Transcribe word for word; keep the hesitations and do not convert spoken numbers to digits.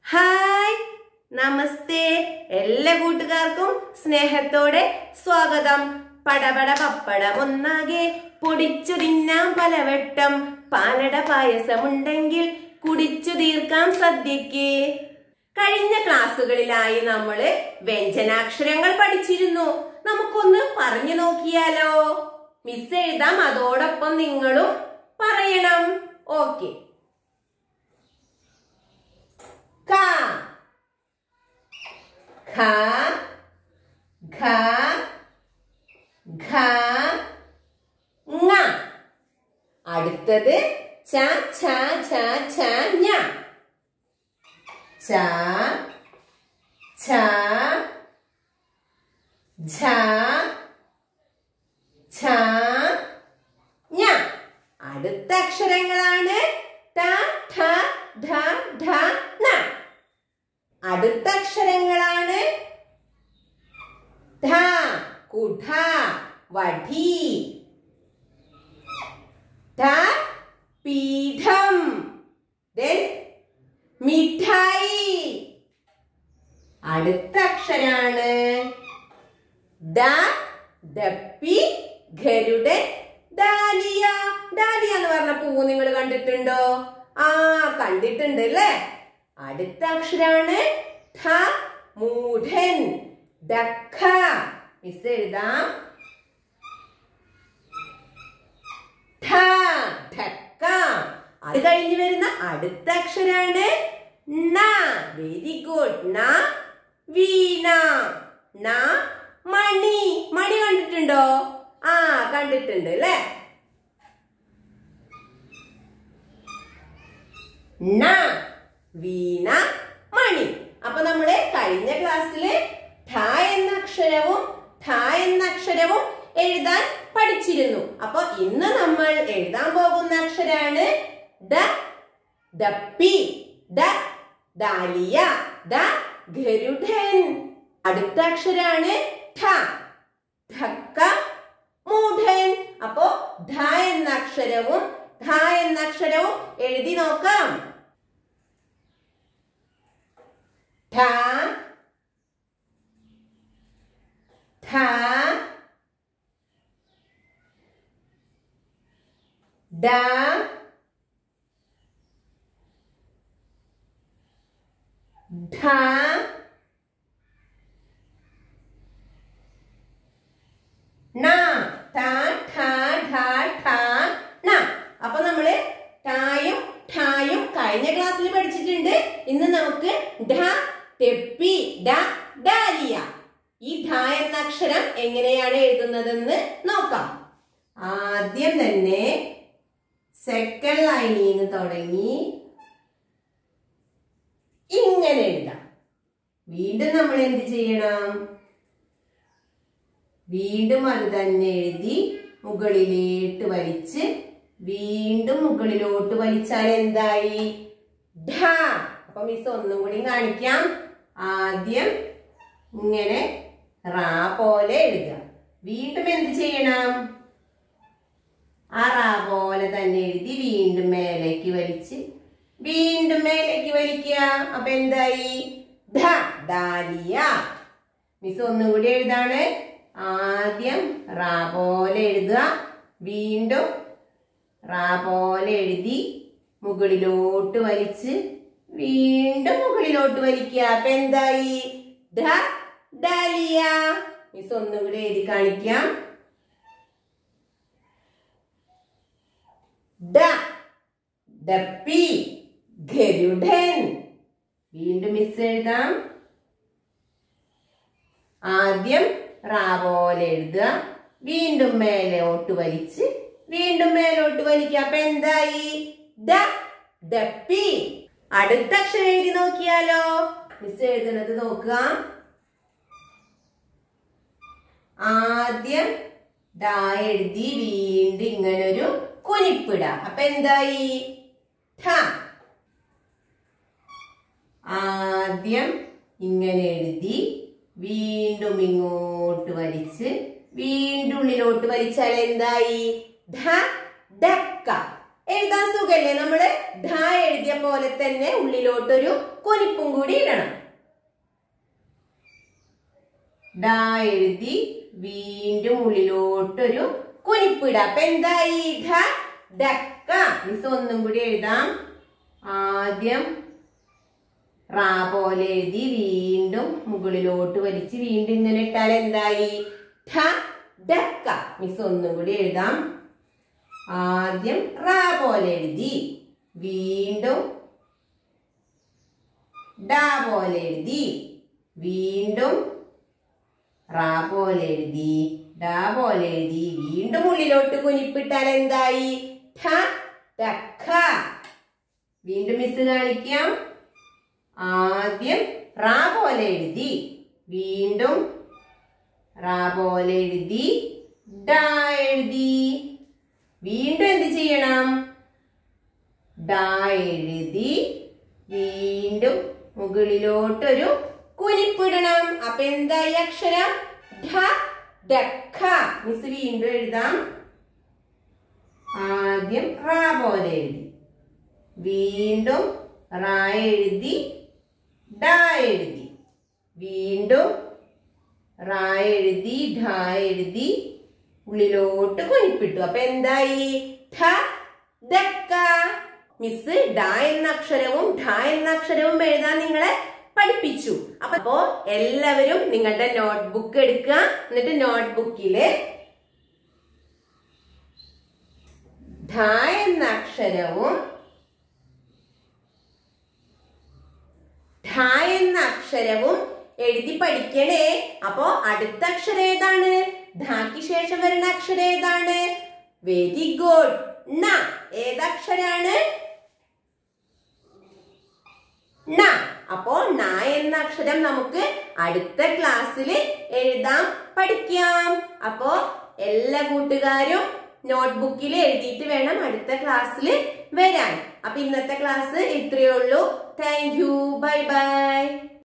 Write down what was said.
Hi നമസ്തേ എല്ലാ കൂട്ടുകാർക്കും സ്നേഹത്തോടെ സ്വാഗതം. പടപട പപ്പടം ഒന്നാകെ പൊടിച്ചു തിന്നാം പലവട്ടം, പാലട പായസമുണ്ടെങ്കിൽ കുടിച്ചു തീർക്കാം സദ്യക്ക്. കഴിഞ്ഞ ക്ലാസ്സുകളിലായി നമ്മള് വ്യഞ്ജനാക്ഷരങ്ങൾ പഠിച്ചിരുന്നു. നമുക്കൊന്ന് പറഞ്ഞു നോക്കിയാലോ? മിസ് എഴുതാം, അതോടൊപ്പം നിങ്ങളും പറയണം. ഓക്കെ. ക ഖ ഘ ഘ ങ. അടുത്തത് ച ഛ ഛ ഛ ഞ. ച ഛ ഝ ഛ ഞ. അടുത്ത അക്ഷരങ്ങളാണ് ട ഠ ഢ ഢ ണ. അടുത്ത അക്ഷരങ്ങളാണ് ധ കുഠ വഠി, ധ പീഠം, then മിഠായി. അടുത്ത അക്ഷരാണ് ദ ദപ്പി ഗരുഡൻ ഡാലിയ. ഡാലിയ എന്ന് പറഞ്ഞ പൂവ് നിങ്ങൾ കണ്ടിട്ടുണ്ടോ? ആ കണ്ടിട്ടുണ്ട് അല്ലേ? അടുത്ത അക്ഷരാണ് ഠ മൂഢൻ ദക്ക. മിസ് എഴുതാം ഠ ധക്ക. അത് കഴിഞ്ഞ് വരുന്ന അടുത്ത അക്ഷരാണ് ന. Very good. ന വീണ. ന മണി. മണി കണ്ടിട്ടുണ്ടോ? ആ കണ്ടിട്ടുണ്ട് അല്ലേ? ന വീണ മണി. അപ്പൊ നമ്മള് കഴിഞ്ഞ ക്ലാസ്സില് ഠ എന്ന അക്ഷരവും ഠ എന്ന അക്ഷരവും എഴുതാൻ പഠിച്ചിരുന്നു. അപ്പൊ ഇന്ന് നമ്മൾ എഴുതാൻ പോകുന്ന അക്ഷരാണ് ദ ദപ്പി, ദ ദാലിയ, ദ ഗരുഡൻ. അടുത്ത അക്ഷരാണ് ഠ ധക്ക മൂഢൻ. അപ്പോ ധ എന്ന അക്ഷരവും ധ എന്ന അക്ഷരവും എഴുതി നോക്കാം. ഠ ഠ ഡ ഢ ണ. ഠ ഠ ഢ ഠ ണ. അപ്പൊ നമ്മള് ഠായും ഠായും കഴിഞ്ഞ ക്ലാസ്സിൽ പഠിച്ചിട്ടുണ്ട്. ഇന്ന് നമുക്ക് ഢ തെപ്പി ഡ ഡാലിയ. ഈ ഢ എന്ന അക്ഷരം എങ്ങനെയാണ് എഴുതുന്നതെന്ന് നോക്കാം. ആദ്യം തന്നെ സെക്കൻഡ് ലൈനിൽ നിന്ന് തുടങ്ങി ഇങ്ങനെ എഴുതാം. വീണ്ടും നമ്മൾ എന്ത് ചെയ്യണം? വീണ്ടും അത് തന്നെ എഴുതി മുകളിലോട്ട് വലിച്ച് വീണ്ടും മുകളിലോട്ട് വലിച്ചാൽ എന്തായി? ഢ. അപ്പൊ മിസ് ഒന്നും കൂടി കാണിക്കാം. ആദ്യം ഇങ്ങനെ റാ പോലെ എഴുതുക. വീണ്ടും എന്ത് ചെയ്യണം? ആ റാ പോലെ തന്നെ എഴുതി വീണ്ടും മേലേക്ക് വലിച്ച് വീണ്ടും മേലേക്ക് വലിക്കുക. അപ്പൊ എന്തായി? ധ ദാലിയ. മിസ് ഒന്നും കൂടി എഴുതാണ്. ആദ്യം റാ പോലെ എഴുതുക, വീണ്ടും റാ പോലെ എഴുതി മുകളിലോട്ട് വലിച്ച് വീണ്ടും മുകളിലോട്ട് വലിക്കുക. അപ്പൊ എന്തായി? ധ ഡാലിയ. മിസ് ഒന്നും കൂടി എഴുതി കാണിക്കാം. ദ ദപ്പി ഗരുഡൻ. വീണ്ടും മിസ് എഴുതാം. ആദ്യം റാ പോലെ എഴുതുക, വീണ്ടും മേലോട്ട് വലിച്ച് വീണ്ടും മേലോട്ട് വലിക്കുക. അപ്പൊ എന്തായി? ദ ദപ്പി. അടുത്ത അക്ഷരം എഴുതി നോക്കിയാലോ? മിസ് എഴുതുന്നത് നോക്കുക. ആദ്യം ദ എഴുതി വീണ്ടും ഇങ്ങനൊരു കുനിപ്പിട. അപ്പൊ എന്തായി? ഠ. ആദ്യം ഇങ്ങനെ എഴുതി വീണ്ടും ഇങ്ങോട്ട് വലിച്ച് വീണ്ടും ഉള്ളിലോട്ട് വലിച്ചാൽ എന്തായി? ധ ഡക്ക. എഴുതാൻ സുഖല്ലേ? നമ്മള് ധ എഴുതിയ പോലെ തന്നെ ഉള്ളിലോട്ടൊരു കുനിപ്പും കൂടി ഇടണം. ഡ എഴുതി വീണ്ടും ഉള്ളിലോട്ടൊരു കുനിപ്പിട. അപ്പൊ എന്തായി? ധ ഡക്ക. മിസ് ഒന്നും കൂടി എഴുതാം. ആദ്യം റാ പോലെ എഴുതി വീണ്ടും മുകളിലോട്ട് വലിച്ച് വീണ്ടും ഇങ്ങനെ ഇട്ടാൽ എന്തായി? ധ ഡക്ക. മിസ് ഒന്നും കൂടി എഴുതാം. ആദ്യം റാ പോലെ എഴുതി വീണ്ടും ഡ പോലെ എഴുതി വീണ്ടും റാ പോലെ എഴുതി ഡ പോലെ എഴുതി വീണ്ടും ഉള്ളിലോട്ട് കുനിപ്പിട്ടാൽ എന്തായി? ധ ഡക്ക. വീണ്ടും മിസ് കാണിക്കാം. ആദ്യം റാ പോലെ എഴുതി വീണ്ടും റാ പോലെ എഴുതി ഡ എഴുതി വീണ്ടും എന്ത് ചെയ്യണം? ഡ എഴുതി വീണ്ടും മുകളിലോട്ടൊരു കുനിപ്പിടണം. അപ്പൊ എന്തായി അക്ഷരം? ധ ഡക്ക. മിസ് വീണ്ടും എഴുതാം. ആദ്യം റാ പോലെ എഴുതി വീണ്ടും റാ എഴുതി ഡ എഴുതി വീണ്ടും റാ എഴുതി ധ എഴുതി ഉള്ളിലോട്ട് കുനിപ്പിട്ടു. അപ്പൊ എന്തായി? ധ ഡക്ക. മിസ് ഡ എന്ന അക്ഷരവും ധ എന്ന അക്ഷരവും എഴുതാൻ നിങ്ങളെ പഠിപ്പിച്ചു. അപ്പൊ എല്ലാവരും നിങ്ങളുടെ നോട്ട്ബുക്ക് എടുക്കുക. എന്നിട്ട് നോട്ട്ബുക്കില് ധ എന്ന അക്ഷരവും ധ എന്ന അക്ഷരവും എഴുതി പഠിക്കണേ. അപ്പോ അടുത്ത അക്ഷരം ഏതാണ്? ധക്ക് ശേഷം വരുന്ന അക്ഷരം ഏതാണ്? Very good. ണ. ഏതക്ഷരാണ്? ണ. അപ്പോ ണ എന്ന അക്ഷരം നമുക്ക് അടുത്ത ക്ലാസ്സിൽ എഴുതാൻ പഠിക്കാം. അപ്പോ എല്ലാ കൂട്ടുകാരും നോട്ട്ബുക്കിൽ എഴുതിയിട്ട് വേണം അടുത്ത ക്ലാസ്സിൽ വരാൻ. അപ്പൊ ഇന്നത്തെ ക്ലാസ് ഇത്രയേ ഉള്ളൂ. Thank you. Bye by.